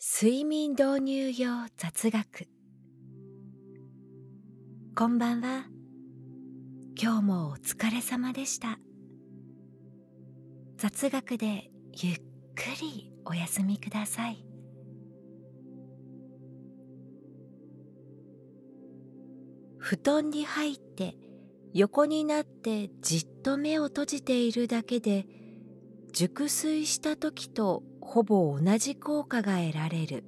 睡眠導入用雑学。こんばんは。今日もお疲れ様でした。雑学でゆっくりお休みください。布団に入って横になってじっと目を閉じているだけで、熟睡した時とほぼ同じ効果が得られる。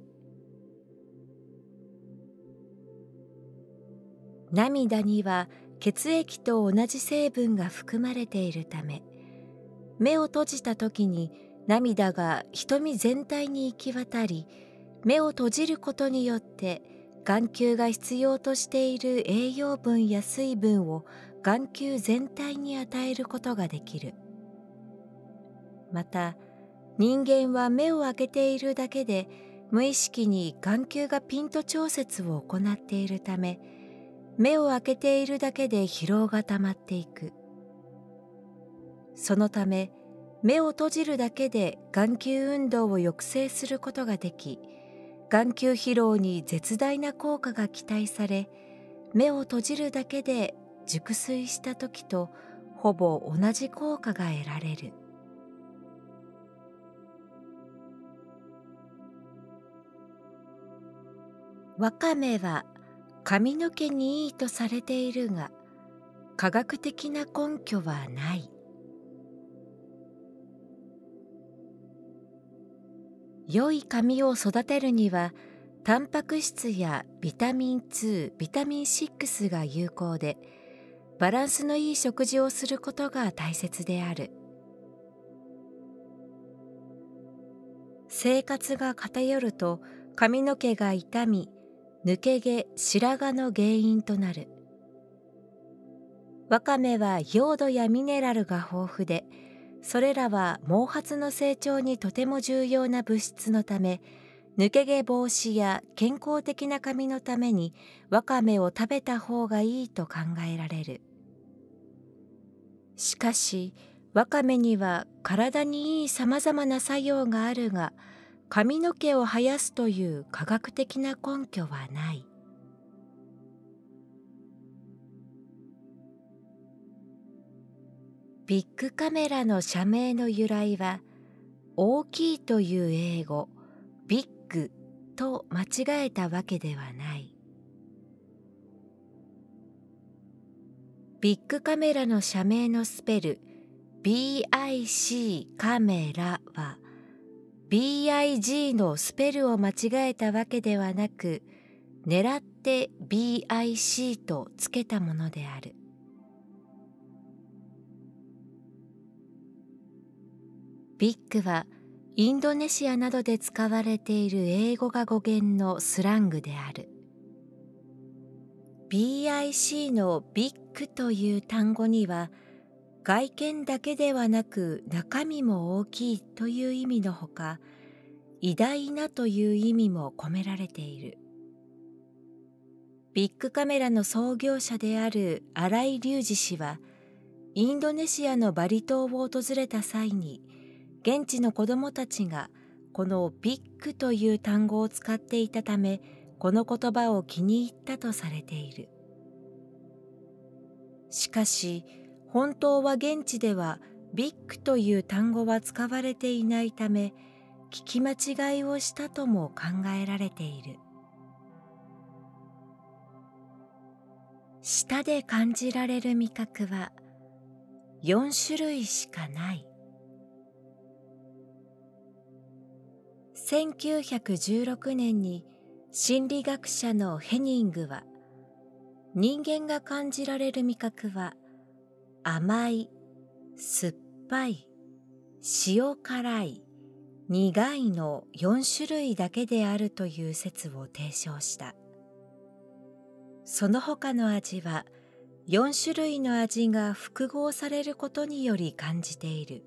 涙には血液と同じ成分が含まれているため、目を閉じた時に涙が瞳全体に行き渡り、目を閉じることによって眼球が必要としている栄養分や水分を眼球全体に与えることができる。また、人間は目を開けているだけで無意識に眼球がピント調節を行っているため、目を開けているだけで疲労がたまっていく。そのため、目を閉じるだけで眼球運動を抑制することができ、眼球疲労に絶大な効果が期待され、目を閉じるだけで熟睡した時とほぼ同じ効果が得られる。わかめは髪の毛にいいとされているが、科学的な根拠はない。良い髪を育てるには、タンパク質やビタミン2、ビタミン6が有効で、バランスのいい食事をすることが大切である。生活が偏ると髪の毛が傷み、抜け毛、白髪の原因となる。わかめはヨードやミネラルが豊富で、それらは毛髪の成長にとても重要な物質のため、抜け毛防止や健康的な髪のためにわかめを食べた方がいいと考えられる。しかし、わかめには体にいいさまざまな作用があるが、髪の毛を生やすという科学的な根拠はない。ビッグカメラの社名の由来は、大きいという英語、ビッグと間違えたわけではない。ビッグカメラの社名のスペル、BIC カメラは、BIG のスペルを間違えたわけではなく、狙って BIC とつけたものである。ビッグはインドネシアなどで使われている英語が語源のスラングである。BIC のビッグという単語には、外見だけではなく中身も大きいという意味のほか、偉大なという意味も込められている。ビッグカメラの創業者である荒井隆二氏は、インドネシアのバリ島を訪れた際に、現地の子どもたちがこのビッグという単語を使っていたため、この言葉を気に入ったとされている。しかし、本当は現地ではビッグという単語は使われていないため、聞き間違いをしたとも考えられている。舌で感じられる味覚は4種類しかない。1916年に心理学者のヘニングは、人間が感じられる味覚は甘い、酸っぱい、塩辛い、苦いの4種類だけであるという説を提唱した。その他の味は4種類の味が複合されることにより感じている。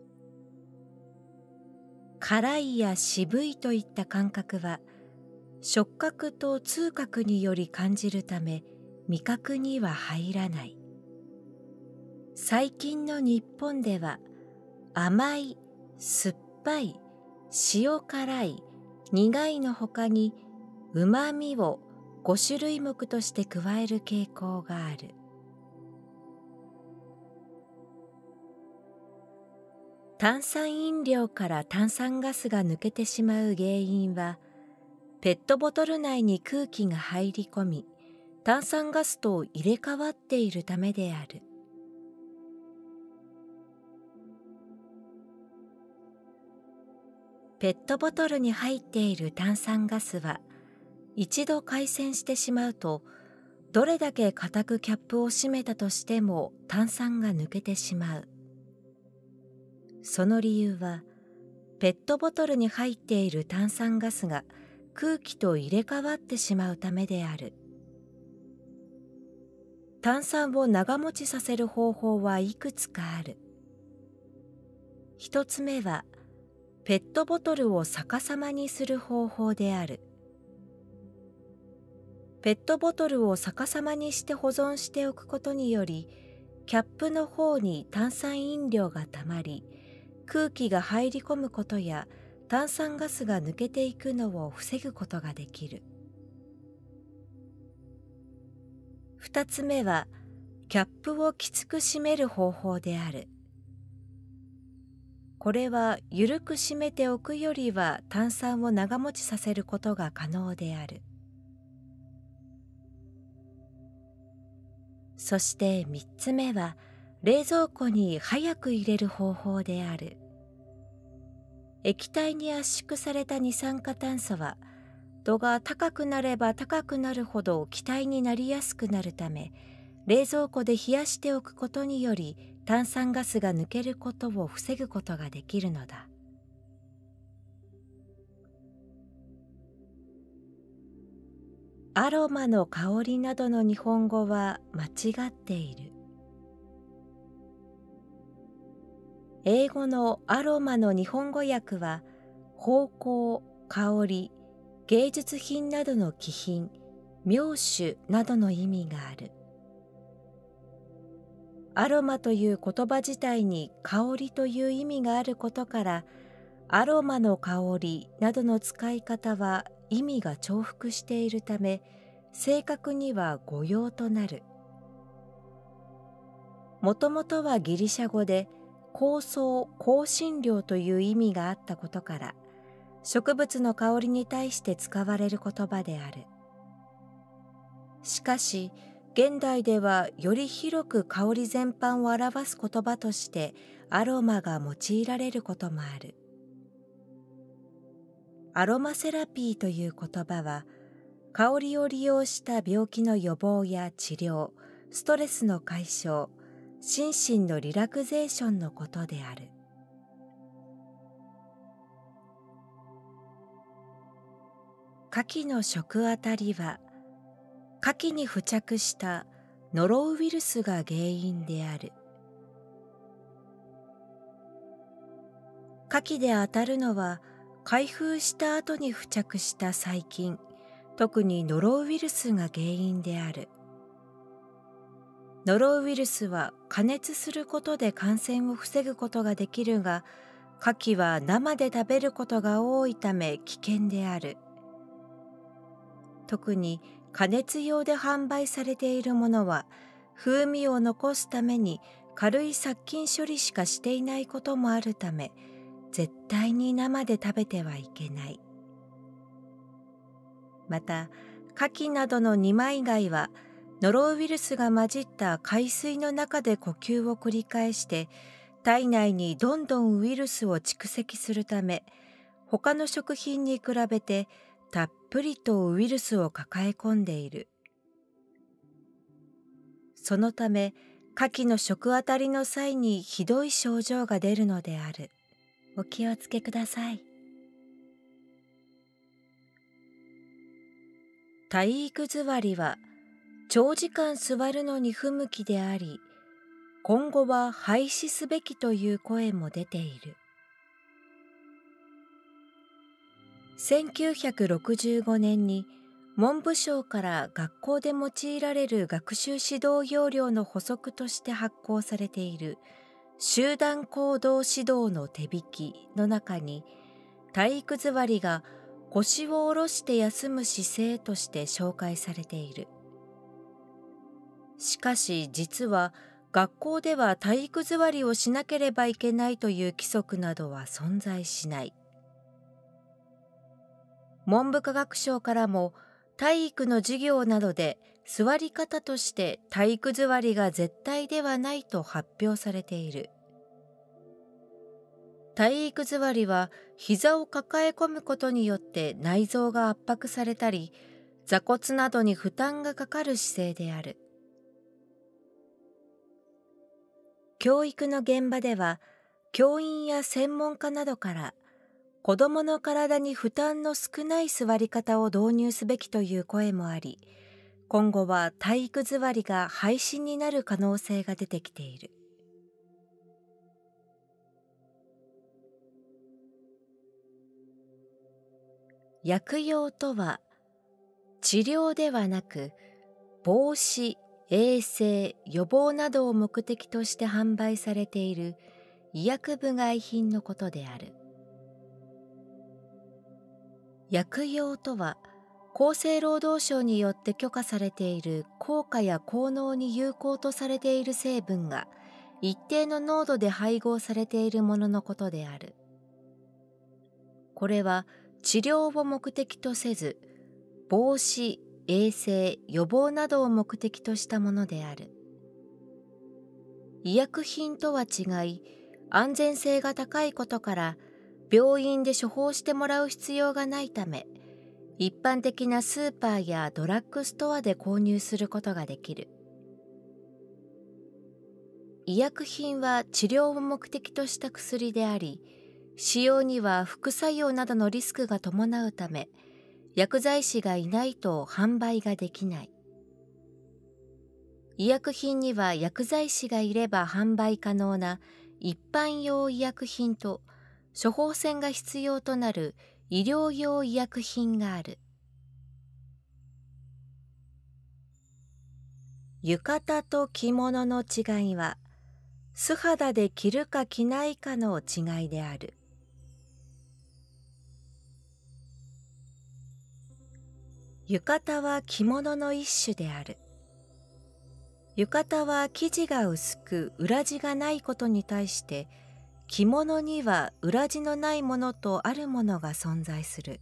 辛いや渋いといった感覚は触覚と痛覚により感じるため、味覚には入らない。最近の日本では甘い、酸っぱい、塩辛い、 苦いのほかにうまみを5種類目として加える傾向がある。炭酸飲料から炭酸ガスが抜けてしまう原因は、ペットボトル内に空気が入り込み、炭酸ガスと入れ替わっているためである。ペットボトルに入っている炭酸ガスは、一度回栓してしまうと、どれだけ固くキャップを閉めたとしても炭酸が抜けてしまう。その理由は、ペットボトルに入っている炭酸ガスが空気と入れ替わってしまうためである。炭酸を長持ちさせる方法はいくつかある。一つ目は、ペットボトルを逆さまにする方法である。ペットボトルを逆さまにして保存しておくことにより、キャップの方に炭酸飲料がたまり、空気が入り込むことや炭酸ガスが抜けていくのを防ぐことができる。二つ目は、キャップをきつく閉める方法である。これは緩く閉めておくよりは炭酸を長持ちさせることが可能である。そして三つ目は、冷蔵庫に早く入れる方法である。液体に圧縮された二酸化炭素は、度が高くなれば高くなるほど気体になりやすくなるため、冷蔵庫で冷やしておくことにより炭酸ガスが抜けることを防ぐことができるのだ。アロマの香りなどの日本語は間違っている。英語のアロマの日本語訳は、芳香、香り、芸術品などの気品、妙手などの意味がある。アロマという言葉自体に香りという意味があることから、アロマの香りなどの使い方は意味が重複しているため、正確には誤用となる。もともとはギリシャ語で香草、香辛料という意味があったことから、植物の香りに対して使われる言葉である。しかし、現代ではより広く香り全般を表す言葉としてアロマが用いられることもある。アロマセラピーという言葉は、香りを利用した病気の予防や治療、ストレスの解消、心身のリラクゼーションのことである。牡蠣の食あたりは、牡蠣に付着したノロウイルスが原因である。牡蠣で当たるのは、開封した後に付着した細菌、特にノロウイルスが原因である。ノロウイルスは加熱することで感染を防ぐことができるが、牡蠣は生で食べることが多いため危険である。特に加熱用で販売されているものは、風味を残すために軽い殺菌処理しかしていないこともあるため、絶対に生で食べてはいけない。また、牡蠣などの二枚貝は、ノロウイルスが混じった海水の中で呼吸を繰り返して、体内にどんどんウイルスを蓄積するため、他の食品に比べてたっぷりとウイルスを抱え込んでいる。そのため、牡蠣の食あたりの際にひどい症状が出るのである。お気をつけください。体育座りは長時間座るのに不向きであり、今後は廃止すべきという声も出ている。1965年に文部省から学校で用いられる学習指導要領の補足として発行されている集団行動指導の手引きの中に、体育座りが腰を下ろして休む姿勢として紹介されている。しかし実は学校では体育座りをしなければいけないという規則などは存在しない。文部科学省からも体育の授業などで座り方として体育座りが絶対ではないと発表されている。体育座りは膝を抱え込むことによって内臓が圧迫されたり、座骨などに負担がかかる姿勢である。教育の現場では、教員や専門家などから子どもの体に負担の少ない座り方を導入すべきという声もあり、今後は体育座りが廃止になる可能性が出てきている。薬用とは、治療ではなく防止、衛生、予防などを目的として販売されている医薬部外品のことである。薬用とは、厚生労働省によって許可されている効果や効能に有効とされている成分が一定の濃度で配合されているもののことである。これは治療を目的とせず、防止、衛生、予防などを目的としたものである。医薬品とは違い、安全性が高いことから病院で処方してもらう必要がないため、一般的なスーパーやドラッグストアで購入することができる。医薬品は治療を目的とした薬であり、使用には副作用などのリスクが伴うため、薬剤師がいないと販売ができない。医薬品には薬剤師がいれば販売可能な一般用医薬品と、処方箋が必要となる医療用医薬品がある。浴衣と着物の違いは、素肌で着るか着ないかの違いである。浴衣は着物の一種である。浴衣は生地が薄く裏地がないことに対して、着物には裏地のないものとあるものが存在する。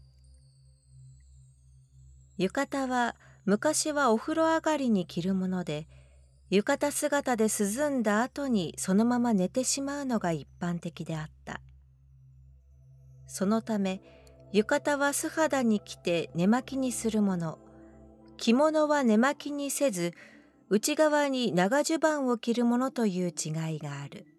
浴衣は昔はお風呂上がりに着るもので、浴衣姿で涼んだ後にそのまま寝てしまうのが一般的であった。そのため、浴衣は素肌に着て寝巻きにするもの、着物は寝巻きにせず、内側に長襦袢を着るものという違いがある。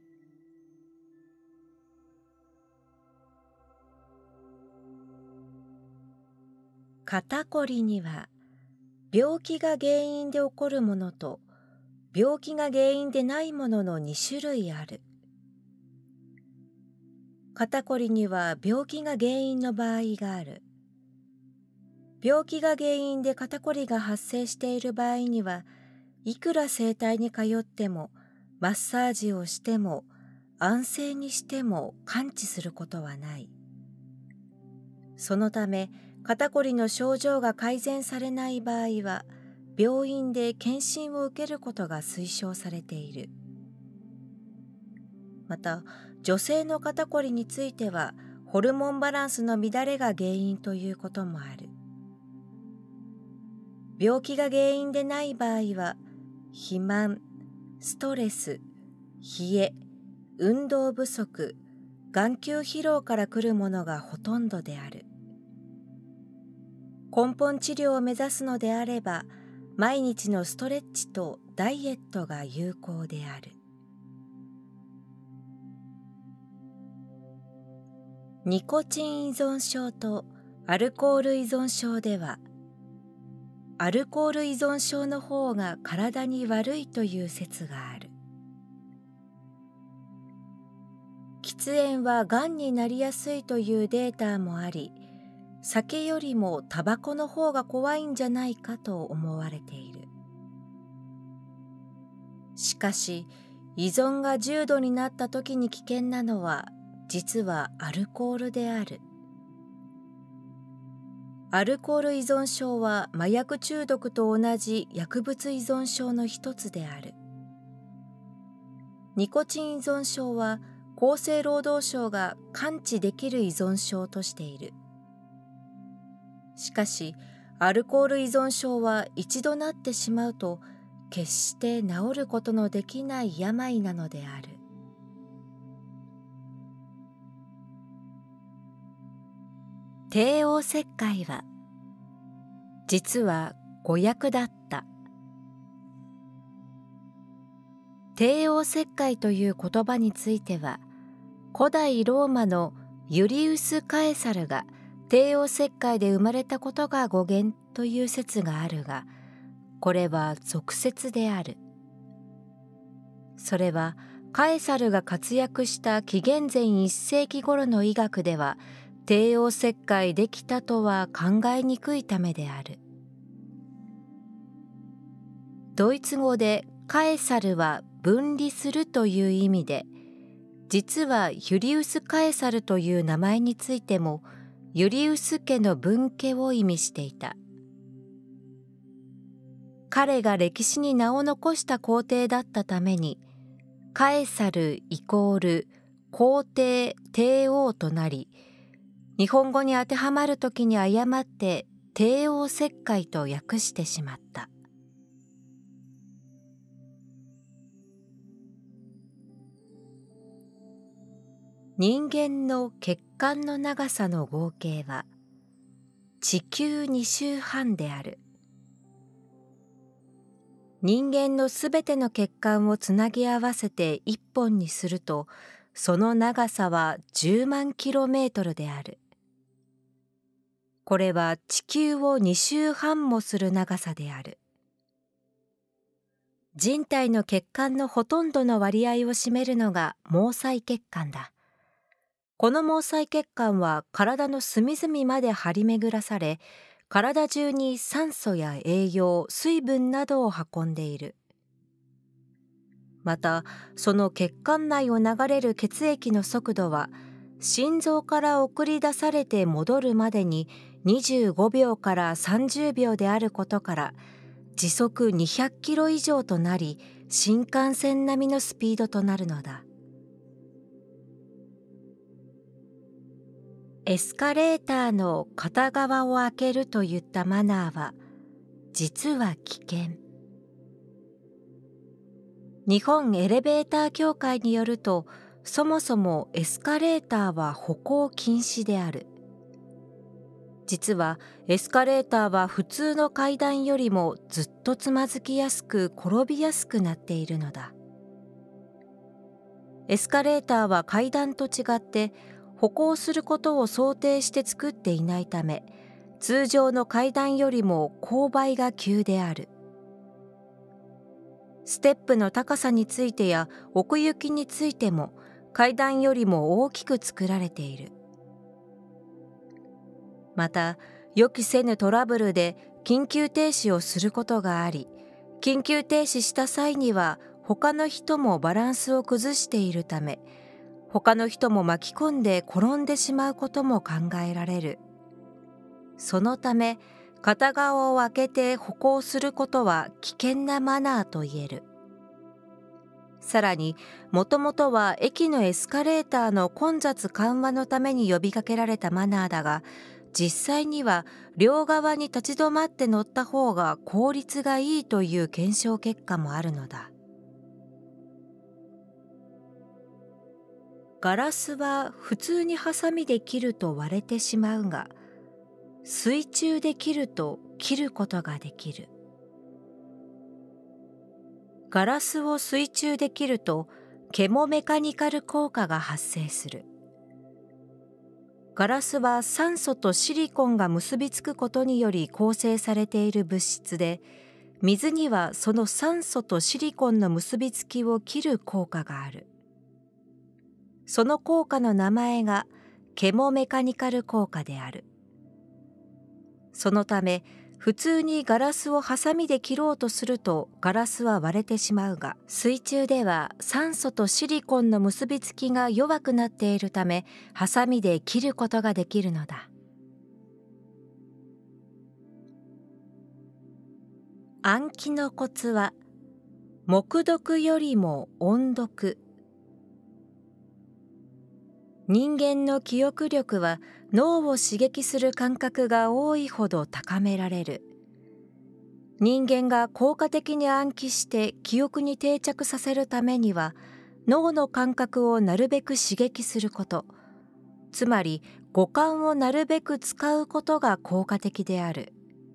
肩こりには、病気が原因で起こるものと、病気が原因でないものの2種類ある。肩こりには病気が原因の場合がある。病気が原因で肩こりが発生している場合には、いくら整体に通っても、マッサージをしても、安静にしても完治することはない。そのため、肩こりの症状が改善されない場合は、病院で検診を受けることが推奨されている。また、女性の肩こりについては、ホルモンバランスの乱れが原因ということもある。病気が原因でない場合は、肥満、ストレス、冷え、運動不足、眼球疲労から来るものがほとんどである。根本治療を目指すのであれば、毎日のストレッチとダイエットが有効である。ニコチン依存症とアルコール依存症では、アルコール依存症の方が体に悪いという説がある。喫煙はがんになりやすいというデータもあり、酒よりもタバコの方が怖いんじゃないかと思われている。しかし、依存が重度になった時に危険なのは、実はアルコールである。 アルコール依存症は麻薬中毒と同じ薬物依存症の一つである。ニコチン依存症は厚生労働省が完治できる依存症としている。しかし、アルコール依存症は一度なってしまうと決して治ることのできない病なのである。帝王切開は実は誤訳だった。帝王切開という言葉については、古代ローマのユリウス・カエサルが帝王切開で生まれたことが語源という説があるが、これは俗説である。それはカエサルが活躍した紀元前1世紀頃の医学では帝王切開できたとは考えにくいためである。ドイツ語でカエサルは分離するという意味で、実はユリウス・カエサルという名前についてもユリウス家の分家を意味していた。彼が歴史に名を残した皇帝だったために、カエサルイコール皇帝・帝王となり、日本語に当てはまるときに誤って帝王切開と訳してしまった。人間の血管の長さの合計は地球2周半である。人間のすべての血管をつなぎ合わせて一本にすると、その長さは10万キロメートルである。これは地球を2周半もする長さである。人体の血管のほとんどの割合を占めるのが毛細血管だ。この毛細血管は体の隅々まで張り巡らされ、体中に酸素や栄養、水分などを運んでいる。また、その血管内を流れる血液の速度は、心臓から送り出されて戻るまでに25秒から30秒であることから、時速200キロ以上となり、新幹線並みのスピードとなるのだ。エスカレーターの片側を開けるといったマナーは、実は危険。日本エレベーター協会によると、そもそもエスカレーターは歩行禁止である。実はエスカレーターは普通の階段よりもずっとつまずきやすく転びやすくなっているのだ。エスカレーターは階段と違って歩行することを想定して作っていないため、通常の階段よりも勾配が急である。ステップの高さについてや奥行きについても階段よりも大きく作られている。また、予期せぬトラブルで緊急停止をすることがあり、緊急停止した際には他の人もバランスを崩しているため、他の人も巻き込んで転んでしまうことも考えられる。そのため、片側を開けて歩行することは危険なマナーと言える。さらに、もともとは駅のエスカレーターの混雑緩和のために呼びかけられたマナーだが、実際には両側に立ち止まって乗った方が効率がいいという検証結果もあるのだ。ガラスは普通にハサミで切ると割れてしまうが、水中で切ると切ることができる。ガラスを水中で切るとケモメカニカル効果が発生する。ガラスは酸素とシリコンが結びつくことにより構成されている物質で、水にはその酸素とシリコンの結びつきを切る効果がある。その効果の名前がケモメカニカル効果である。そのため、普通にガラスをハサミで切ろうとするとガラスは割れてしまうが、水中では酸素とシリコンの結びつきが弱くなっているため、ハサミで切ることができるのだ。 暗記のコツは、黙読よりも音読。人間の記憶力は脳を刺激する感覚が多いほど高められる。人間が効果的に暗記して記憶に定着させるためには、脳の感覚をなるべく刺激すること、つまり五感をなるべく使うことが効果的である。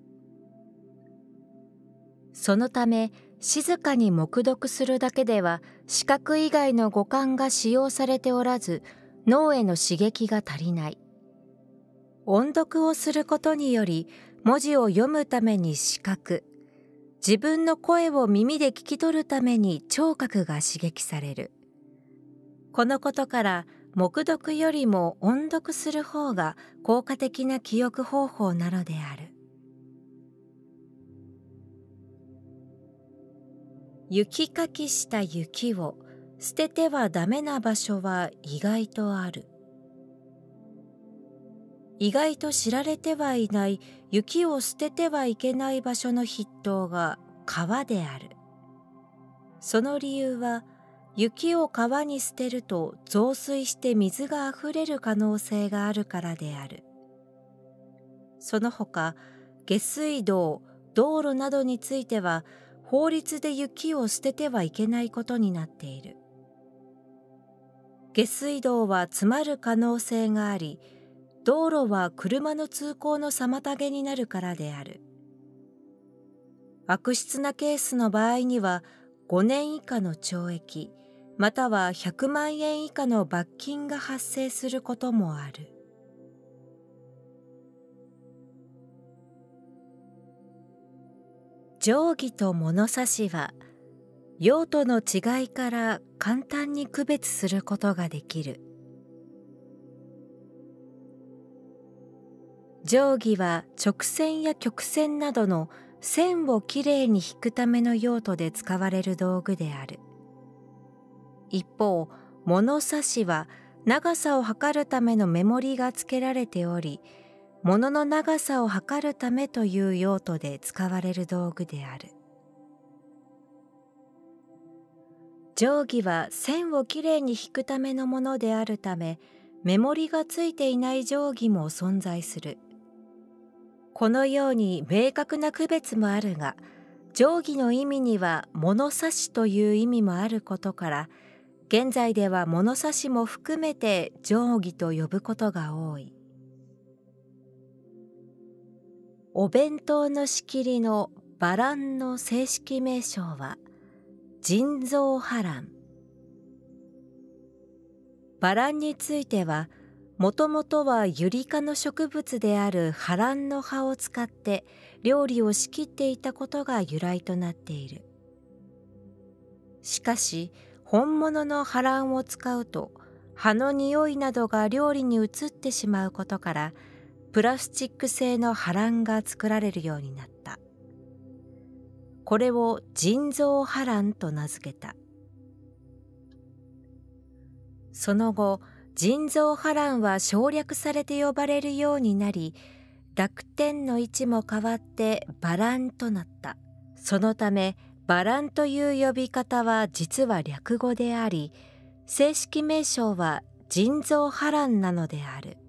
そのため、静かに黙読するだけでは視覚以外の五感が使用されておらず、脳への刺激が足りない。音読をすることにより、文字を読むために視覚、自分の声を耳で聞き取るために聴覚が刺激される。このことから、黙読よりも音読する方が効果的な記憶方法なのである。雪かきした雪を捨ててはダメな場所は意外とある。意外と知られてはいない雪を捨ててはいけない場所の筆頭が川である。その理由は、雪を川に捨てると増水して水があふれる可能性があるからである。その他、下水道、道路などについては、法律で雪を捨ててはいけないことになっている。下水道は詰まる可能性があり、道路は車の通行の妨げになるからである。悪質なケースの場合には、5年以下の懲役、または100万円以下の罰金が発生することもある。定規と物差しは、用途の違いから簡単に区別することができる。定規は直線や曲線などの線をきれいに引くための用途で使われる道具である。一方、物差しは長さを測るための目盛りがつけられており、物の長さを測るためという用途で使われる道具である。定規は線をきれいに引くためのものであるため、目盛りがついていない定規も存在する。このように明確な区別もあるが、定規の意味には物差しという意味もあることから、現在では物差しも含めて定規と呼ぶことが多い。お弁当の仕切りのバランの正式名称は人造葉蘭。バランについては、もともとはユリ科の植物である葉蘭の葉を使って料理を仕切っていたことが由来となっている。しかし、本物の葉蘭を使うと葉の匂いなどが料理に移ってしまうことから、プラスチック製の葉蘭が作られるようになった。これを人造葉蘭と名付けた。その後、人造葉蘭は省略されて呼ばれるようになり、濁点の位置も変わってバランとなった。そのため、バランという呼び方は実は略語であり、正式名称は人造葉蘭なのである。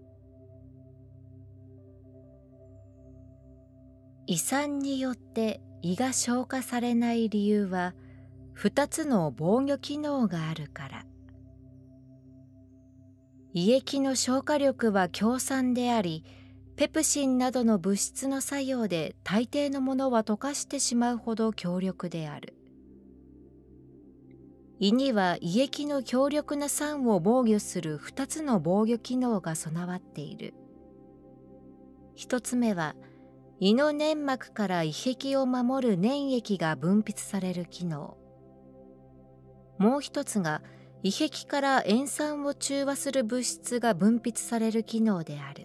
胃酸によって胃が消化されない理由は、2つの防御機能があるから。胃液の消化力は強酸であり、ペプシンなどの物質の作用で大抵のものは溶かしてしまうほど強力である。胃には胃液の強力な酸を防御する2つの防御機能が備わっている。1つ目は、胃の粘膜から胃壁を守る粘液が分泌される機能。もう一つが、胃壁から塩酸を中和する物質が分泌される機能である。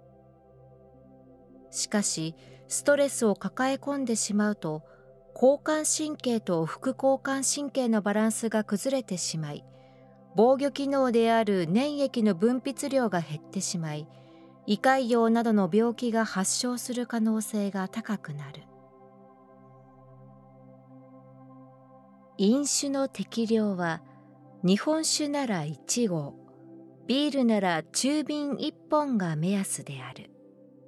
しかし、ストレスを抱え込んでしまうと、交感神経と副交感神経のバランスが崩れてしまい、防御機能である粘液の分泌量が減ってしまい、胃潰瘍などの病気が発症する可能性が高くなる。 飲酒の適量は、日本酒なら1合、ビールなら中瓶1本が目安である。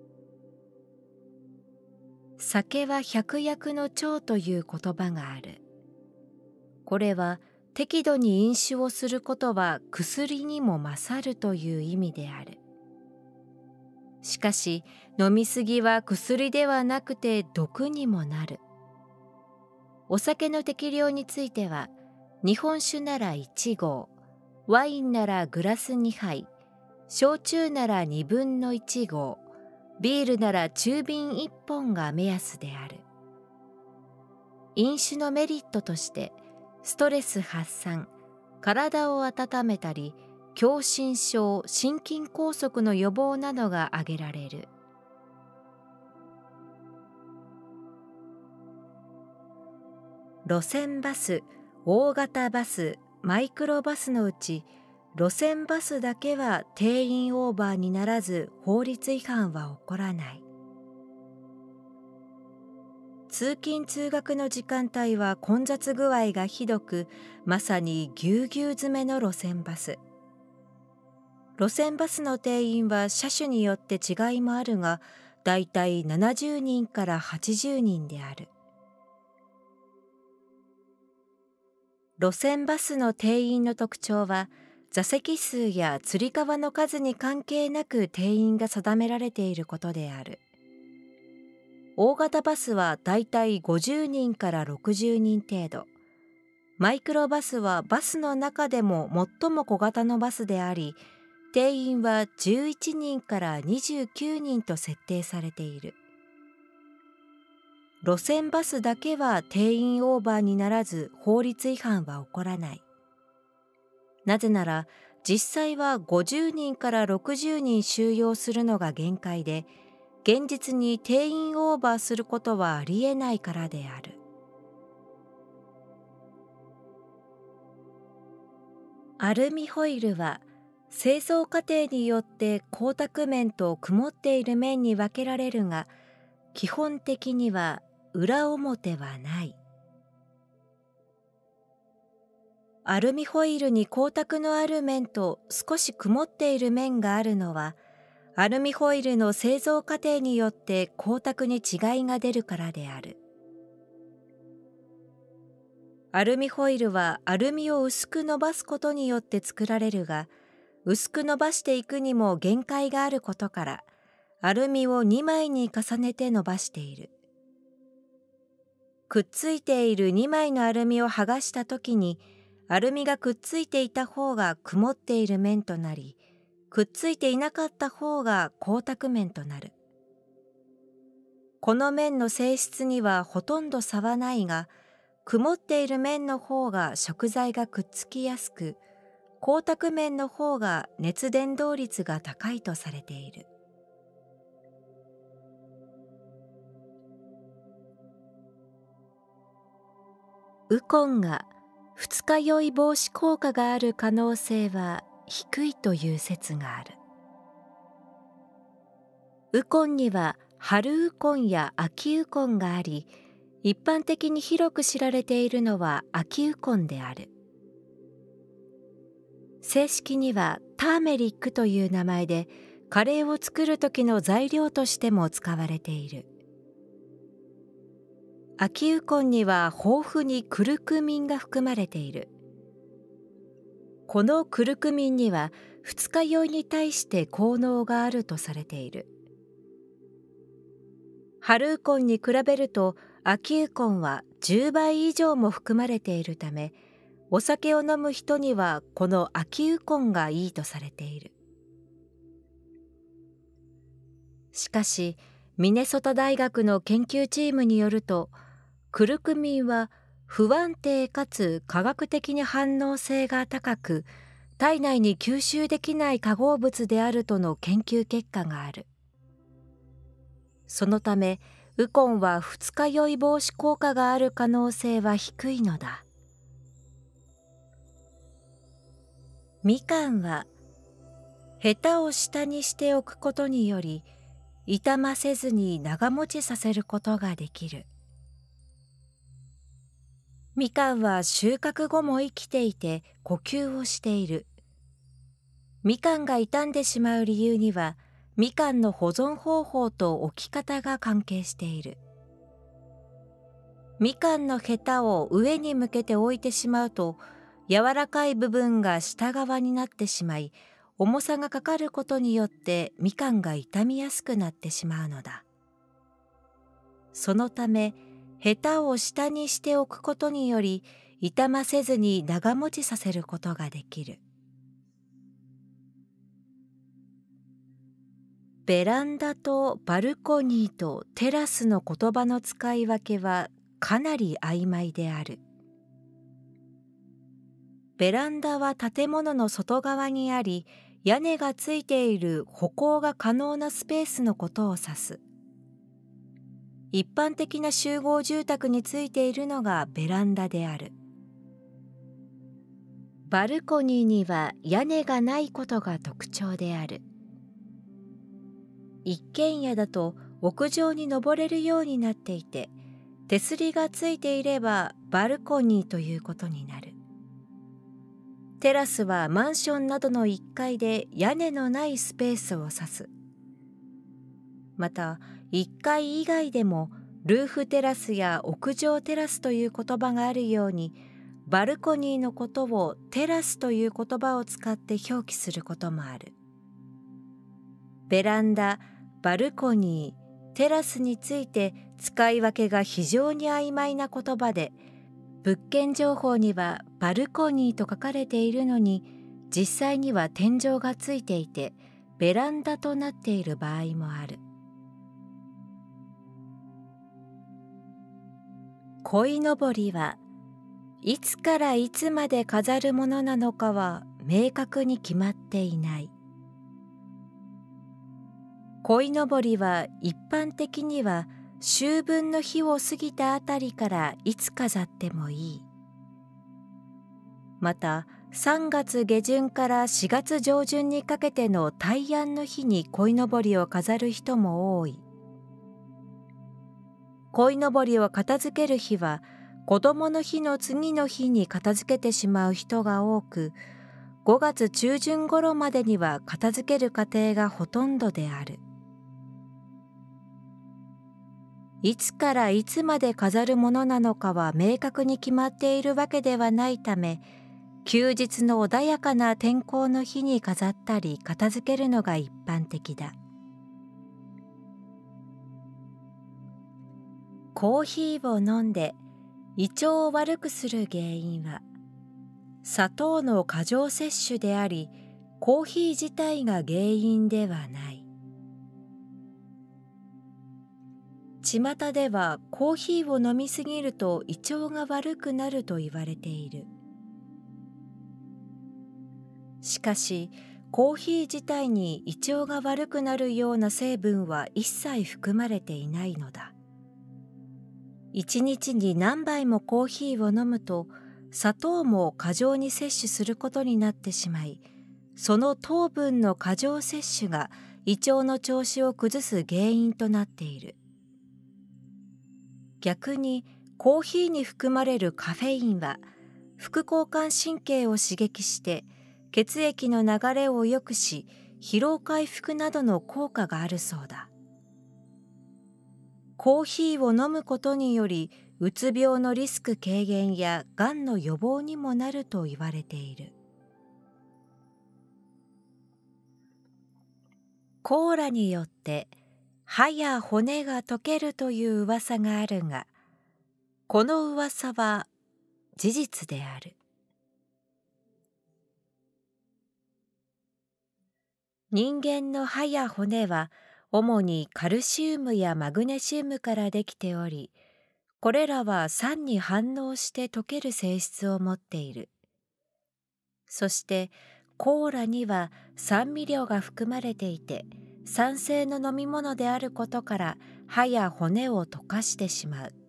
酒は百薬の長という言葉がある。これは適度に飲酒をすることは薬にも勝るという意味である。しかし飲みすぎは薬ではなくて毒にもなる。お酒の適量については、日本酒なら1合、ワインならグラス2杯、焼酎なら2分の1合、ビールなら中瓶1本が目安である。飲酒のメリットとして、ストレス発散、体を温めたり、狭心症、心筋梗塞の予防などが挙げられる。路線バス、大型バス、マイクロバスのうち、路線バスだけは定員オーバーにならず法律違反は起こらない。通勤通学の時間帯は混雑具合がひどく、まさにぎゅうぎゅう詰めの路線バス。路線バスの定員は車種によって違いもあるが、だいたい70人から80人である。路線バスの定員の特徴は、座席数やつり革の数に関係なく定員が定められていることである。大型バスはだいたい50人から60人程度。マイクロバスはバスの中でも最も小型のバスであり、定員は11人から29人と設定されている。路線バスだけは定員オーバーにならず法律違反は起こらない。なぜなら実際は50人から60人収容するのが限界で、現実に定員オーバーすることはありえないからである。アルミホイルは製造過程によって光沢面と曇っている面に分けられるが、基本的には裏表はない。アルミホイルに光沢のある面と少し曇っている面があるのは、アルミホイルの製造過程によって光沢に違いが出るからである。アルミホイルはアルミを薄く伸ばすことによって作られるが、薄く伸ばしていくにも限界があることから、アルミを2枚に重ねて伸ばしている。くっついている2枚のアルミを剥がしたときに、アルミがくっついていた方が曇っている面となり、くっついていなかった方が光沢面となる。この面の性質にはほとんど差はないが、曇っている面の方が食材がくっつきやすく、光沢面の方が熱伝導率が高いとされている。ウコンが二日酔い防止効果がある可能性は低いという説がある。ウコンには春ウコンや秋ウコンがあり、一般的に広く知られているのは秋ウコンである。正式にはターメリックという名前で、カレーを作る時の材料としても使われている。秋ウコンには豊富にクルクミンが含まれている。このクルクミンには二日酔いに対して効能があるとされている。春ウコンに比べると秋ウコンは10倍以上も含まれているため、お酒を飲む人にはこの秋ウコンがいいとされている。しかし、ミネソタ大学の研究チームによると、クルクミンは不安定かつ化学的に反応性が高く、体内に吸収できない化合物であるとの研究結果がある。そのため、ウコンは二日酔い防止効果がある可能性は低いのだ。みかんはヘタを下にしておくことにより、傷ませずに長持ちさせることができる。 みかんは収穫後も生きていて呼吸をしている。みかんが傷んでしまう理由には、みかんの保存方法と置き方が関係している。みかんのヘタを上に向けて置いてしまうと、柔らかい部分が下側になってしまい、重さがかかることによってみかんが傷みやすくなってしまうのだ。そのため、ヘタを下にしておくことにより、傷ませずに長持ちさせることができる。ベランダとバルコニーとテラスの言葉の使い分けはかなり曖昧である。ベランダは建物の外側にあり、屋根がついている歩行が可能なスペースのことを指す。一般的な集合住宅についているのがベランダである。バルコニーには屋根がないことが特徴である。一軒家だと屋上に登れるようになっていて、手すりがついていればバルコニーということになる。テラスはマンションなどの1階で屋根のないスペースを指す。また、1階以外でもルーフテラスや屋上テラスという言葉があるように、バルコニーのことをテラスという言葉を使って表記することもある。ベランダ、バルコニー、テラスについて使い分けが非常に曖昧な言葉で、物件情報にはバルコニーと書かれているのに、実際には天井がついていてベランダとなっている場合もある。鯉のぼりはいつからいつまで飾るものなのかは明確に決まっていない。鯉のぼりは一般的には秋分の日を過ぎたあたりからいつ飾ってもいい。また3月下旬から4月上旬にかけての大安の日に鯉のぼりを飾る人も多い。鯉のぼりを片付ける日は子供の日の次の日に片付けてしまう人が多く、5月中旬頃までには片付ける家庭がほとんどである。いつからいつまで飾るものなのかは明確に決まっているわけではないため、休日の穏やかな天候の日に飾ったり片付けるのが一般的だ。コーヒーを飲んで胃腸を悪くする原因は砂糖の過剰摂取であり、コーヒー自体が原因ではない。巷ではコーヒーを飲みすぎると胃腸が悪くなると言われている。しかし、コーヒー自体に胃腸が悪くなるような成分は一切含まれていないのだ。一日に何杯もコーヒーを飲むと、砂糖も過剰に摂取することになってしまい、その糖分の過剰摂取が胃腸の調子を崩す原因となっている。逆にコーヒーに含まれるカフェインは副交感神経を刺激して血液の流れを良くし、疲労回復などの効果があるそうだ。コーヒーを飲むことによりうつ病のリスク軽減やがんの予防にもなると言われている。コーラによって歯や骨が溶けるという噂があるが、この噂は事実である。人間の歯や骨は主にカルシウムやマグネシウムからできており、これらは酸に反応して溶ける性質を持っている。そしてコーラには酸味料が含まれていて、酸性の飲み物であることから歯や骨を溶かしてしまう。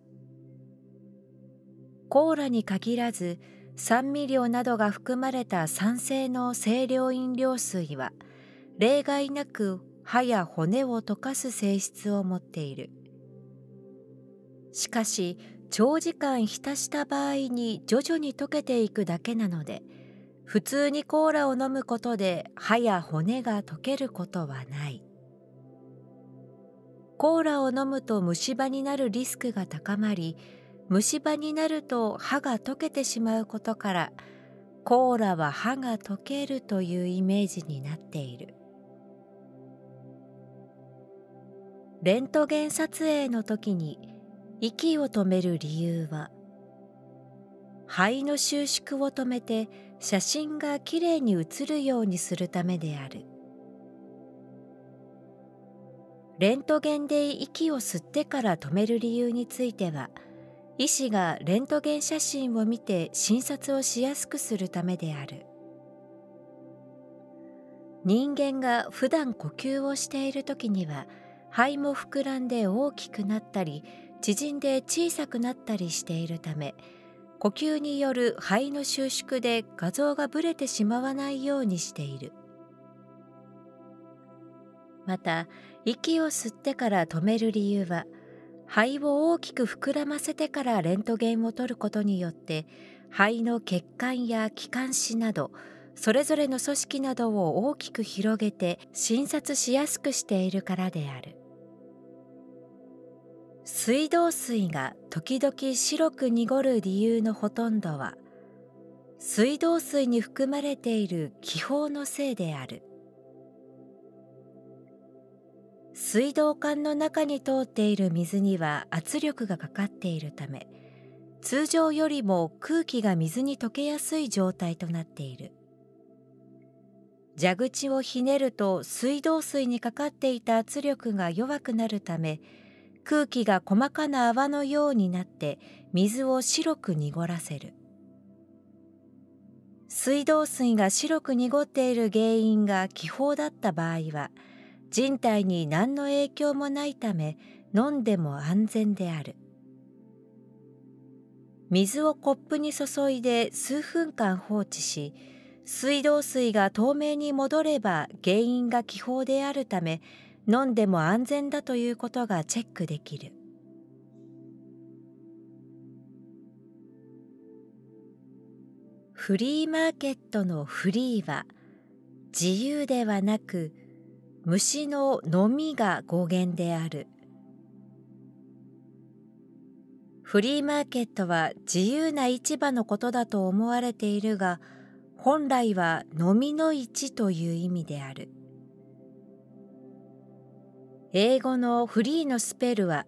コーラに限らず酸味料などが含まれた酸性の清涼飲料水は例外なく歯や骨を溶かす性質を持っている。 しかし長時間浸した場合に徐々に溶けていくだけなので、普通にコーラを飲むことで歯や骨が溶けることはない。コーラを飲むと虫歯になるリスクが高まり、虫歯になると歯が溶けてしまうことから、コーラは歯が溶けるというイメージになっている。レントゲン撮影の時に息を止める理由は、肺の収縮を止めて写真がきれいに写るようにするためである。レントゲンで息を吸ってから止める理由については、医師がレントゲン写真を見て診察をしやすくするためである。人間が普段呼吸をしている時には、肺も膨らんで大きくなったり、縮んで小さくなったりしているため、呼吸による肺の収縮で画像がぶれてしまわないようにしている。また、息を吸ってから止める理由は、肺を大きく膨らませてからレントゲンを取ることによって、肺の血管や気管支など、それぞれの組織などを大きく広げて診察しやすくしているからである。水道水が時々白く濁る理由のほとんどは、水道水に含まれている気泡のせいである。水道管の中に通っている水には圧力がかかっているため、通常よりも空気が水に溶けやすい状態となっている。蛇口をひねると水道水にかかっていた圧力が弱くなるため、空気が細かな泡のようになって水を白く濁らせる。水道水が白く濁っている原因が気泡だった場合は、人体に何の影響もないため飲んでも安全である。水をコップに注いで数分間放置し、水道水が透明に戻れば原因が気泡であるため、飲んでも安全だということがチェックできる。フリーマーケットのフリーは、自由ではなく、虫の飲みが語源である。フリーマーケットは自由な市場のことだと思われているが、本来は飲みの市という意味である。英語のフリーのスペルは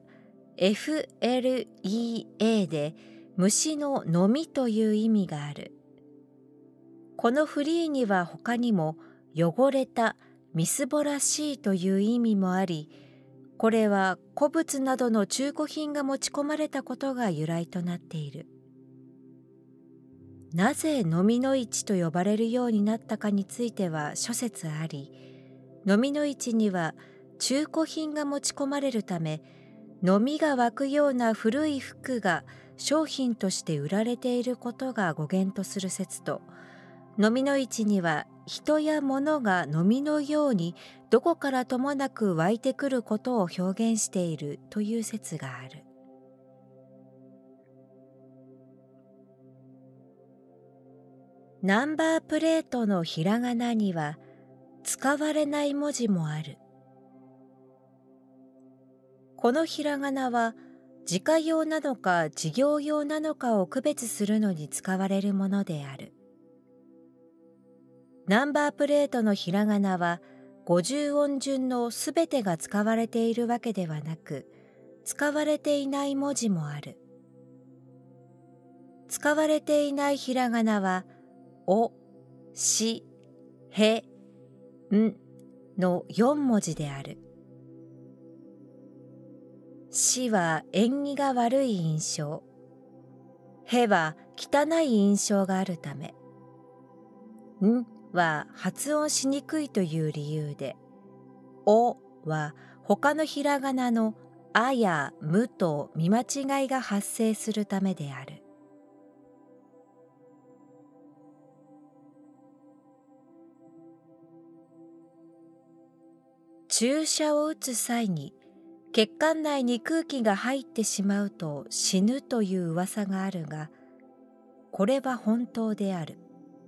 FLEA で、虫の飲みという意味がある。このフリーには他にも汚れた、みすぼらしいという意味もあり、これは古物などの中古品が持ち込まれたことが由来となっている。なぜ飲みの市と呼ばれるようになったかについては諸説あり、飲みの市には中古品が持ち込まれるため、飲みが湧くような古い服が商品として売られていることが語源とする説と、飲みの市には人や物が飲みのようにどこからともなく湧いてくることを表現しているという説がある。ナンバープレートのひらがなには使われない文字もある。このひらがなは自家用なのか事業用なのかを区別するのに使われるものである。ナンバープレートのひらがなは50音順のすべてが使われているわけではなく、使われていない文字もある。使われていないひらがなはお、し、へ、んの4文字である。しは縁起が悪い印象、へは汚い印象があるため、んは発音しにくいという理由で、おは他のひらがなのあやむと見間違いが発生するためである。注射を打つ際に血管内に空気が入ってしまうと死ぬという噂があるが、これは本当である。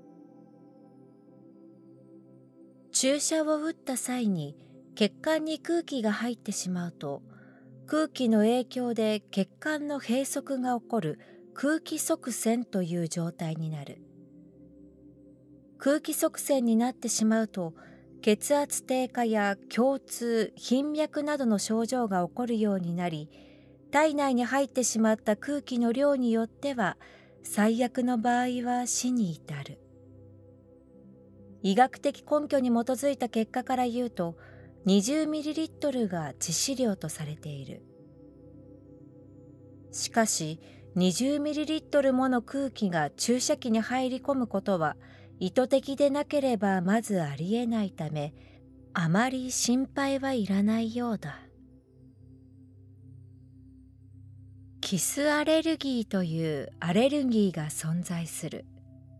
注射を打った際に血管に空気が入ってしまうと、空気の影響で血管の閉塞が起こる空気塞栓という状態になる。空気塞栓になってしまうと、血圧低下や胸痛、頻脈などの症状が起こるようになり、体内に入ってしまった空気の量によっては、最悪の場合は死に至る。医学的根拠に基づいた結果から言うと、20ml が致死量とされている。しかし、20ml もの空気が注射器に入り込むことは、意図的でなければまずありえないため、あまり心配はいらないようだ。キスアレルギーというアレルギーが存在する。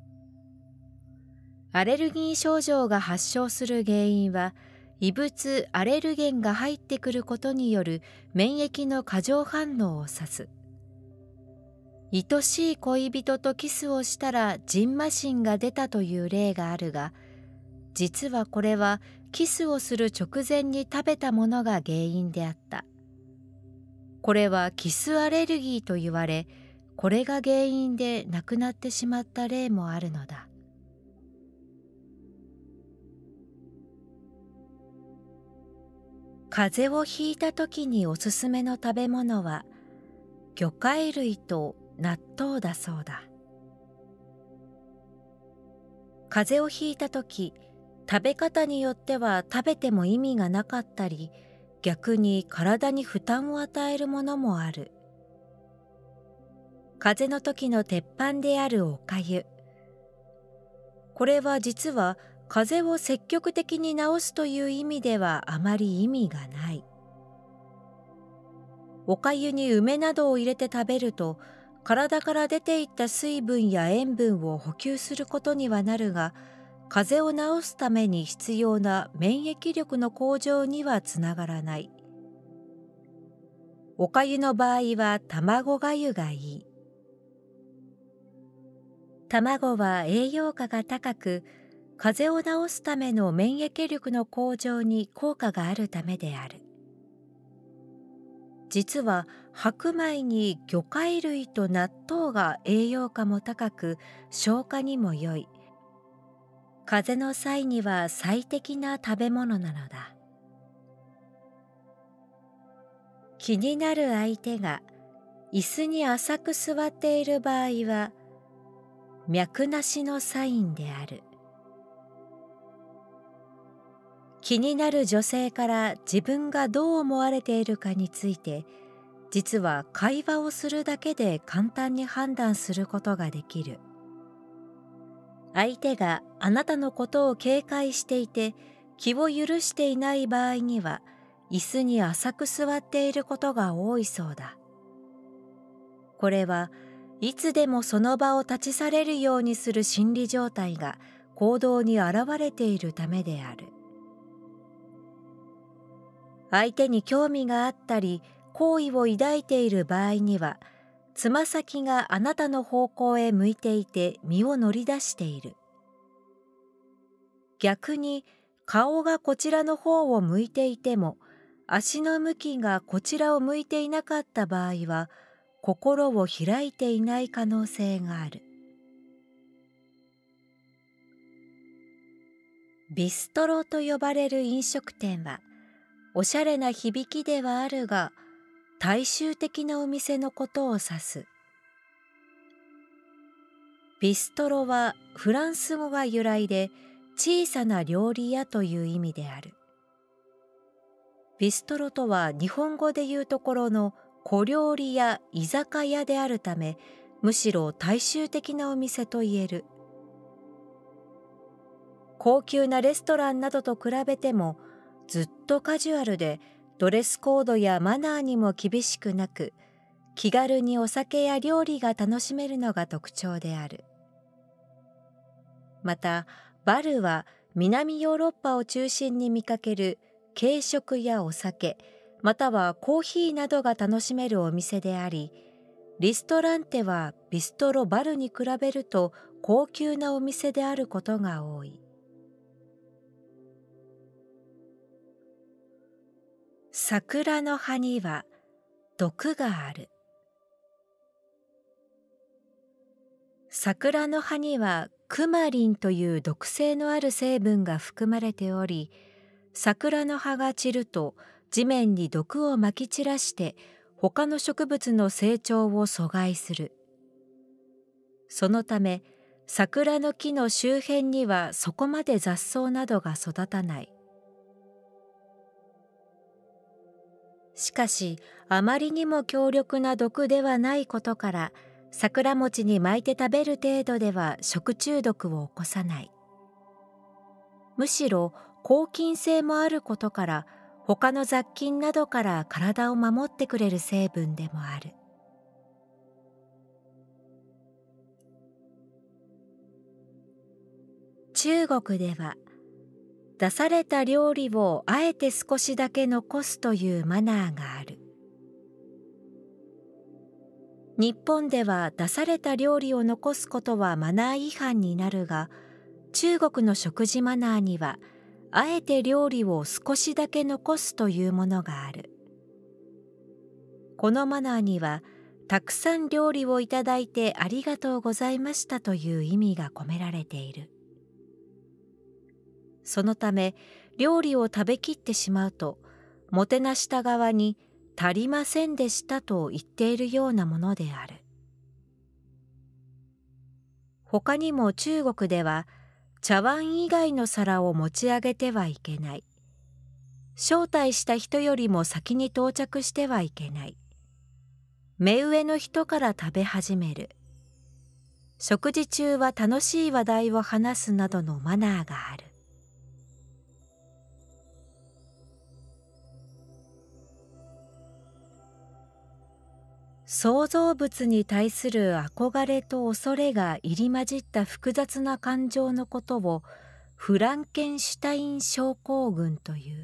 アレルギー症状が発症する原因は、異物アレルゲンが入ってくることによる免疫の過剰反応を指す。愛しい恋人とキスをしたら蕁麻疹が出たという例があるが、実はこれはキスをする直前に食べたものが原因であった。これはキスアレルギーと言われ、これが原因で亡くなってしまった例もあるのだ。風邪をひいた時におすすめの食べ物は、魚介類と納豆だそうだ。風邪をひいた時、食べ方によっては食べても意味がなかったり、逆に体に負担を与えるものもある。風邪の時の鉄板であるおかゆ。これは実は風邪を積極的に治すという意味ではあまり意味がない。おかゆに梅などを入れて食べると、体から出ていった水分や塩分を補給することにはなるが、風邪を治すために必要な免疫力の向上にはつながらない。おかゆの場合は卵がゆがいい。卵は栄養価が高く、風邪を治すための免疫力の向上に効果があるためである。実は白米に魚介類と納豆が栄養価も高く、消化にも良い。風邪の際には最適な食べ物なのだ。気になる相手が椅子に浅く座っている場合は、脈なしのサインである。気になる女性から自分がどう思われているかについて、実は会話をするだけで簡単に判断することができる。相手があなたのことを警戒していて、気を許していない場合には、椅子に浅く座っていることが多いそうだ。これはいつでもその場を立ち去れるようにする心理状態が行動に現れているためである。相手に興味があったり、好意を抱いている場合には、つま先があなたの方向へ向いていて身を乗り出している。逆に顔がこちらの方を向いていても、足の向きがこちらを向いていなかった場合は、心を開いていない可能性がある。ビストロと呼ばれる飲食店は、おしゃれな響きではあるが、大衆的なお店のことを指す。ビストロはフランス語が由来で、小さな料理屋という意味である。ビストロとは日本語でいうところの小料理や居酒屋であるため、むしろ大衆的なお店と言える。高級なレストランなどと比べても、ずっとカジュアルで、ドレスコードやマナーにも厳しくなく、気軽にお酒や料理が楽しめるのが特徴である。また、バルは南ヨーロッパを中心に見かける軽食やお酒、 またはコーヒーなどが楽しめるお店であり、リストランテはビストロバルに比べると高級なお店であることが多い。桜の葉には毒がある。桜の葉にはクマリンという毒性のある成分が含まれており、桜の葉が散ると地面に毒をまき散らして他の植物の成長を阻害する。そのため桜の木の周辺にはそこまで雑草などが育たない。しかしあまりにも強力な毒ではないことから、桜餅に巻いて食べる程度では食中毒を起こさない。むしろ抗菌性もあることから、他の雑菌などから体を守ってくれる成分でもある。中国では、出された料理をあえて少しだけ残すというマナーがある。日本では出された料理を残すことはマナー違反になるが、中国の食事マナーには、あえて料理を少しだけ残すというものがある。このマナーには、たくさん料理をいただいてありがとうございましたという意味が込められている。そのため、料理を食べきってしまうと、もてなした側に足りませんでしたと言っているようなものである。他にも中国では、茶碗以外の皿を持ち上げてはいけない。招待した人よりも先に到着してはいけない。目上の人から食べ始める。食事中は楽しい話題を話すなどのマナーがある。創造物に対する憧れと恐れが入り混じった複雑な感情のことをフランケンシュタイン症候群という。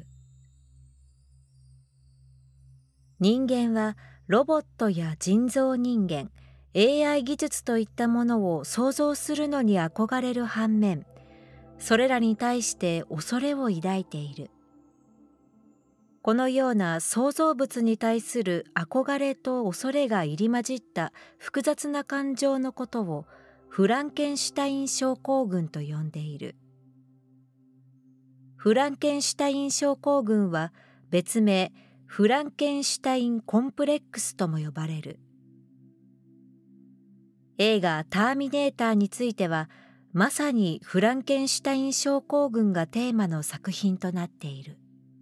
人間はロボットや人造人間、AI 技術といったものを創造するのに憧れる反面、それらに対して恐れを抱いている。このような創造物に対する憧れと恐れが入り混じった複雑な感情のことをフランケンシュタイン症候群と呼んでいる。フランケンシュタイン症候群は別名フランケンシュタインコンプレックスとも呼ばれる。映画「ターミネーター」についてはまさにフランケンシュタイン症候群がテーマの作品となっている。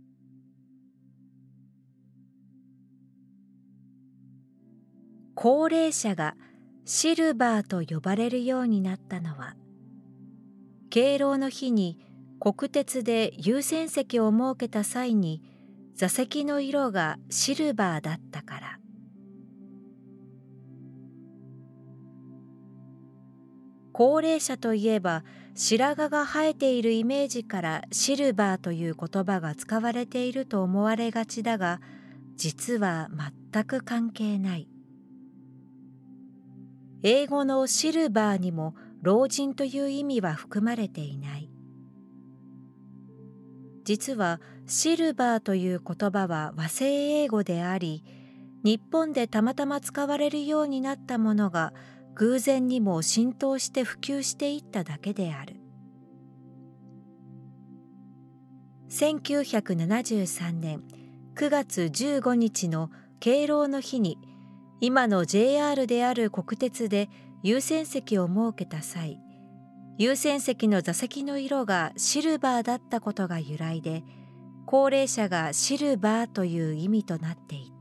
高齢者がシルバーと呼ばれるようになったのは、敬老の日に国鉄で優先席を設けた際に座席の色がシルバーだったから。高齢者といえば白髪が生えているイメージからシルバーという言葉が使われていると思われがちだが、実は全く関係ない。英語のシルバーにも老人という意味は含まれていない。実はシルバーという言葉は和製英語であり、日本でたまたま使われるようになったものが偶然にも浸透して普及していっただけである。1973年9月15日の敬老の日に、今の JR である国鉄で優先席を設けた際、優先席の座席の色がシルバーだったことが由来で、高齢者がシルバーという意味となっていった。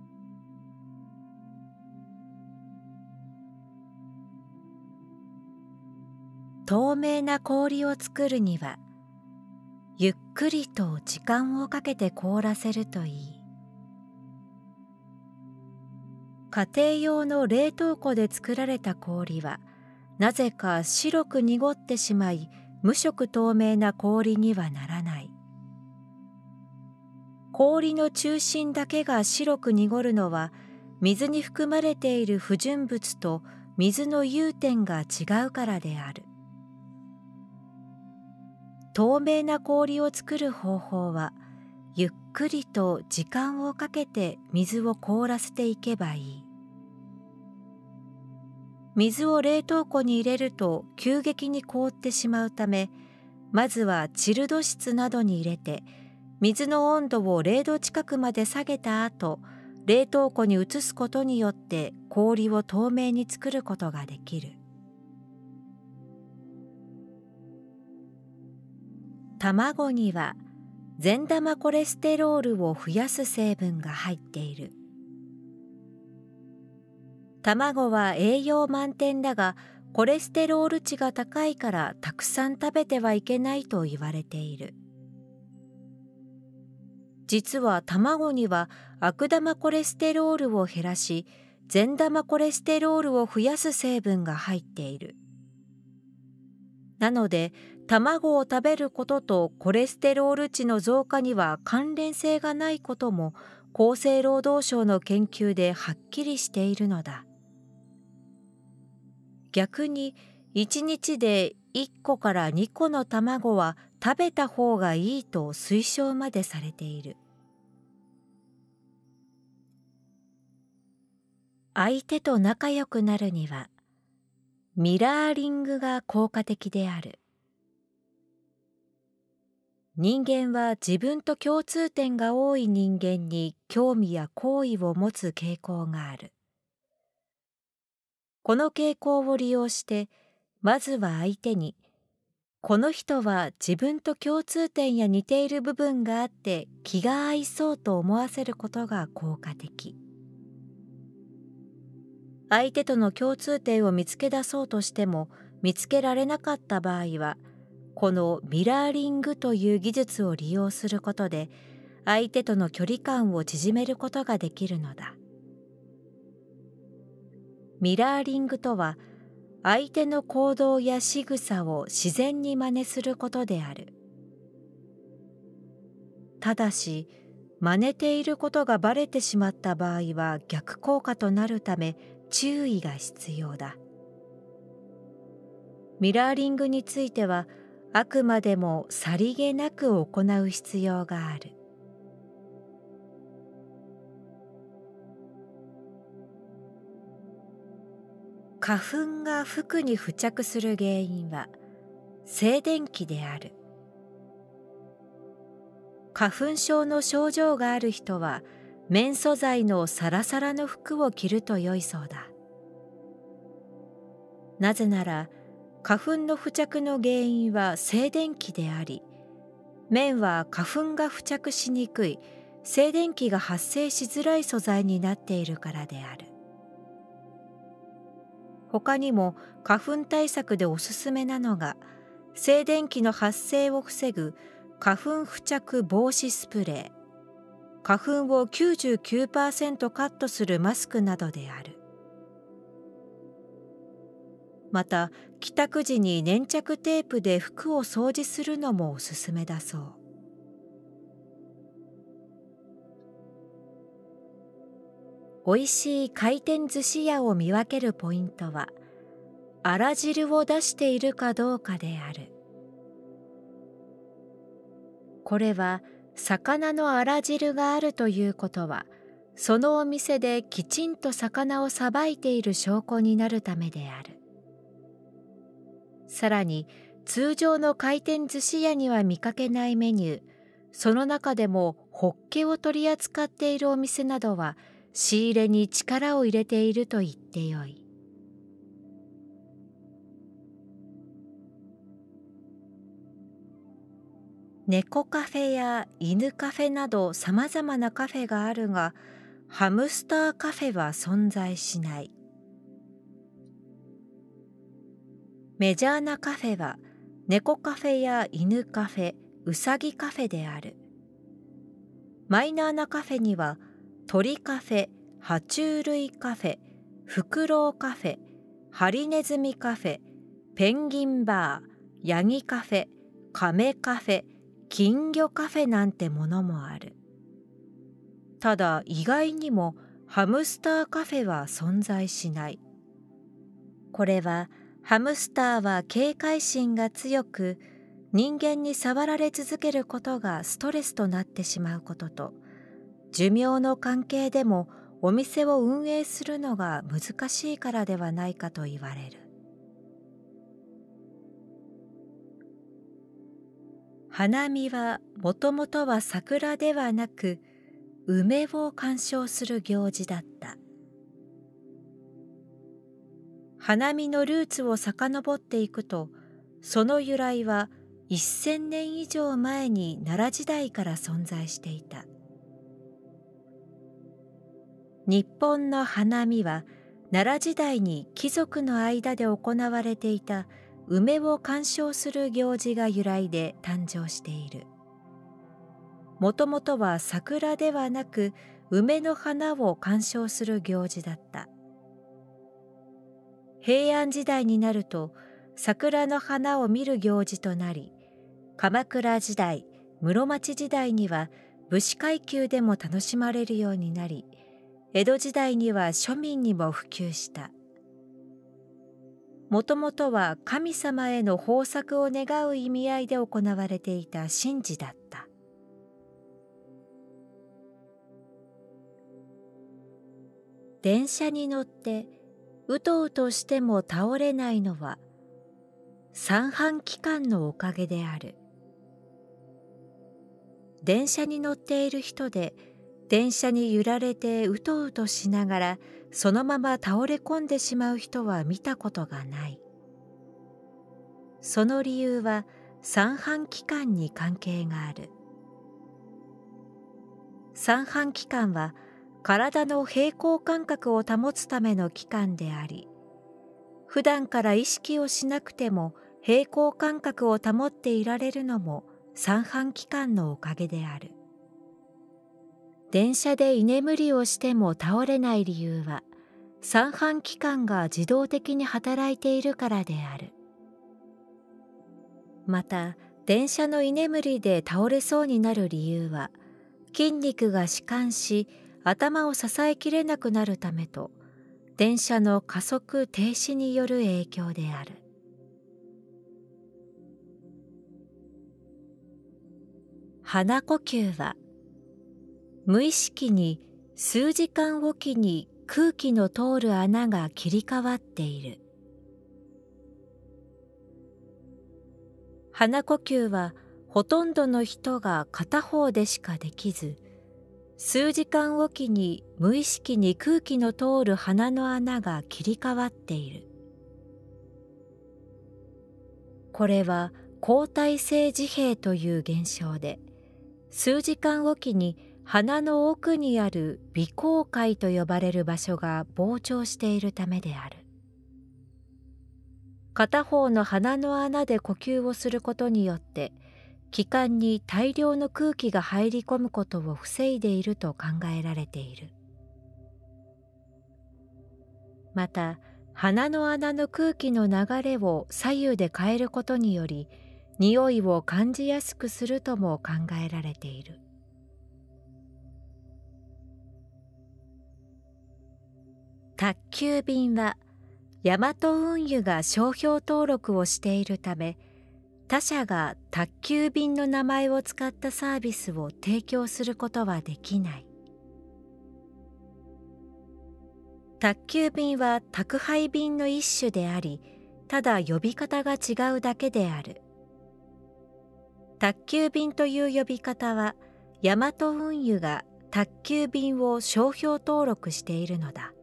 透明な氷を作るには、ゆっくりと時間をかけて凍らせるといい。家庭用の冷凍庫で作られた氷は、なぜか白く濁ってしまい、無色透明な氷にはならない。 氷の中心だけが白く濁るのは、水に含まれている不純物と水の融点が違うからである。透明な氷を作る方法は、ゆっくりと時間をかけて水を凍らせていけばいい。水を冷凍庫に入れると急激に凍ってしまうため、まずはチルド室などに入れて、水の温度を0度近くまで下げた後、冷凍庫に移すことによって氷を透明に作ることができる。卵には善玉コレステロールを増やす成分が入っている。卵は栄養満点だが、コレステロール値が高いからたくさん食べてはいけないと言われている。実は卵には悪玉コレステロールを減らし、善玉コレステロールを増やす成分が入っている。なので、卵を食べることとコレステロール値の増加には関連性がないことも厚生労働省の研究ではっきりしているのだ。逆に1日で1個から2個の卵は食べた方がいいと推奨までされている。相手と仲良くなるにはミラーリングが効果的である。人間は自分と共通点が多い人間に興味や好意を持つ傾向がある。この傾向を利用して、まずは相手に、この人は自分と共通点や似ている部分があって気が合いそうと思わせることが効果的。相手との共通点を見つけ出そうとしても見つけられなかった場合は、このミラーリングという技術を利用することで相手との距離感を縮めることができるのだ。ミラーリングとは、相手の行動や仕草を自然に真似することである。ただし、真似ていることがバレてしまった場合は逆効果となるため注意が必要だ。ミラーリングについては、あくまでもさりげなく行う必要がある。花粉が服に付着する原因は静電気である。花粉症の症状がある人は綿素材のサラサラの服を着ると良いそうだ。なぜなら花粉の付着の原因は静電気であり、綿は花粉が付着しにくい静電気が発生しづらい素材になっているからである。他にも花粉対策でおすすめなのが、静電気の発生を防ぐ花粉付着防止スプレー、花粉を 99% カットするマスクなどである。また、帰宅時に粘着テープで服を掃除するのもおすすめだそう。おいしい回転寿司屋を見分けるポイントは、あら汁を出しているかどうかである。これは魚のあら汁があるということは、そのお店できちんと魚をさばいている証拠になるためである。さらに通常の回転寿司屋には見かけないメニュー、その中でもホッケを取り扱っているお店などは仕入れに力を入れていると言ってよい。猫カフェや犬カフェなどさまざまなカフェがあるが、ハムスターカフェは存在しない。メジャーなカフェは猫カフェや犬カフェ、うさぎカフェである。マイナーなカフェには鳥カフェ、爬虫類カフェ、フクロウカフェ、ハリネズミカフェ、ペンギンバー、ヤギカフェ、カメカフェ、金魚カフェなんてものもある。 ただ意外にもハムスターカフェは存在しない。これはハムスターは警戒心が強く、人間に触られ続けることがストレスとなってしまうことと、寿命の関係でもお店を運営するのが難しいからではないかと言われる。花見はもともとは桜ではなく梅を鑑賞する行事だった。花見のルーツを遡っていくと、その由来は1000年以上前に奈良時代から存在していた。日本の花見は奈良時代に貴族の間で行われていた梅を鑑賞する行事が由来で誕生している。もともとは桜ではなく梅の花を鑑賞する行事だった。平安時代になると桜の花を見る行事となり、鎌倉時代、室町時代には武士階級でも楽しまれるようになり、江戸時代には庶民にも普及した。もともとは神様への豊作を願う意味合いで行われていた神事だった。電車に乗ってうとうとしても倒れないのは三半規管のおかげである。電車に乗っている人で電車に揺られてうとうとしながらそのまま倒れ込んでしまう人は見たことがない。その理由は三半規管に関係がある。三半規管は体の平衡感覚を保つための器官であり、普段から意識をしなくても平衡感覚を保っていられるのも三半規管のおかげである。電車で居眠りをしても倒れない理由は三半規管が自動的に働いているからである。また電車の居眠りで倒れそうになる理由は筋肉が弛緩し頭を支えきれなくなるためと電車の加速停止による影響である。鼻呼吸は無意識に数時間おきに空気の通る穴が切り替わっている。鼻呼吸はほとんどの人が片方でしかできず、数時間おきに無意識に空気の通る鼻の穴が切り替わっている。これは交代性自閉という現象で、数時間おきに鼻の奥にある鼻孔界と呼ばれる場所が膨張しているためである。片方の鼻の穴で呼吸をすることによって気管に大量の空気が入り込むことを防いでいると考えられている。また鼻の穴の空気の流れを左右で変えることにより匂いを感じやすくするとも考えられている。宅急便はヤマト運輸が商標登録をしているため、他社が宅急便の名前を使ったサービスを提供することはできない。宅急便は宅配便の一種であり、ただ呼び方が違うだけである。宅急便という呼び方は、ヤマト運輸が宅急便を商標登録しているのだ。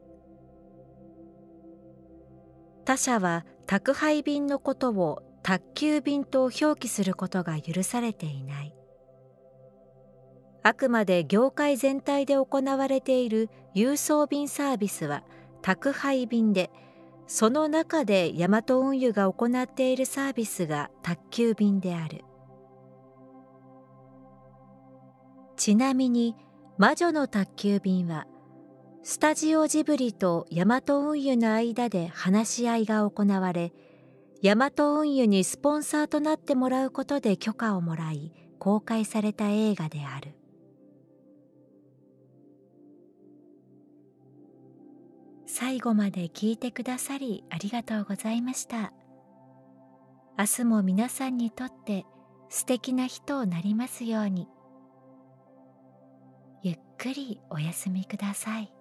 他社は宅配便のことを宅急便と表記することが許されていない。あくまで業界全体で行われている郵送便サービスは宅配便で、その中でヤマト運輸が行っているサービスが宅急便である。ちなみに魔女の宅急便はスタジオジブリとヤマト運輸の間で話し合いが行われ、ヤマト運輸にスポンサーとなってもらうことで許可をもらい公開された映画である。 最後まで聞いてくださりありがとうございました。明日も皆さんにとって素敵な日となりますように。ゆっくりお休みください。